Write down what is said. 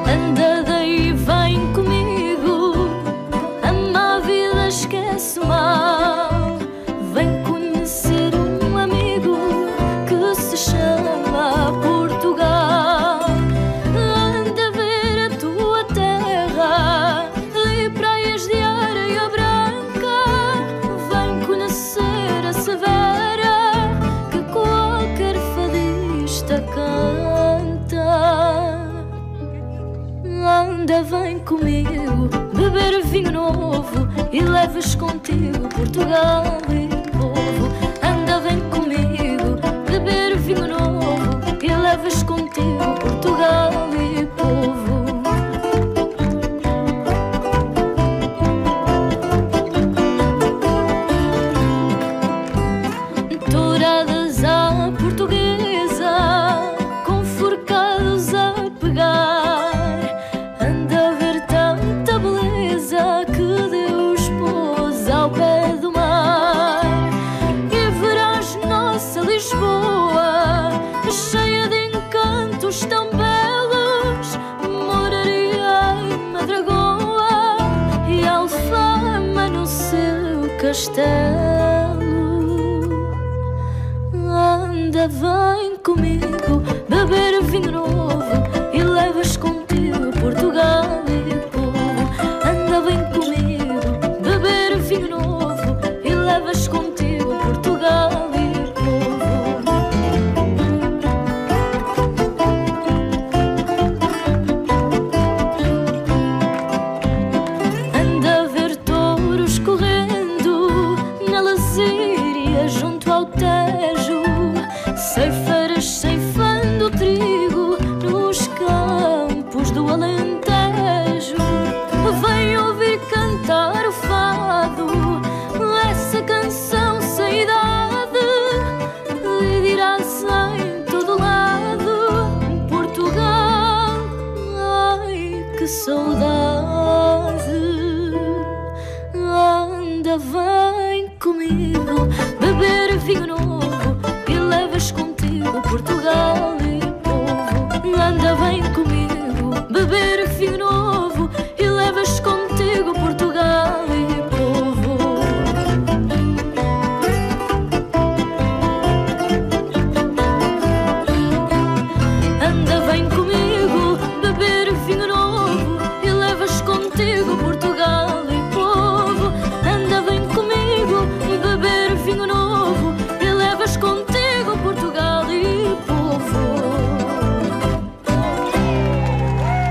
Anda daí, vem comigo, ama a vida, esquece o mal. Vem conhecer um amigo que se chama Portugal. Anda ver a tua terra e praias de areia branca. Vem conhecer a Severa que qualquer fadista canta. Anda, vem comigo, beber vinho novo e leves contigo Portugal e povo. Anda, vem comigo, beber vinho novo e leves contigo Portugal e povo. Touradas à portuguesa, com forcados a pegar. Anda a ver tanta beleza que Deus pôs ao pé do mar. E verás nossa Lisboa, cheia de encantos tão belos. Moraria em Madragoa e Alfama no seu castelo. Anda, vem comigo, beber vinho novo e leves contigo Portugal e povo. Anda, vem comigo, beber vinho novo e leves contigo Portugal e povo. Anda a ver touros correndo na Lasíria junto ao Tejo. Ceifeiras ceifando trigo nos campos do Alentejo. Vem ouvir cantar o fado, essa canção sem idade, e dirás em todo lado: Portugal, ai que saudade. Anda, vem comigo, beber vinho novo e leves contigo Portugal e povo. Anda, vem comigo, beber vinho novo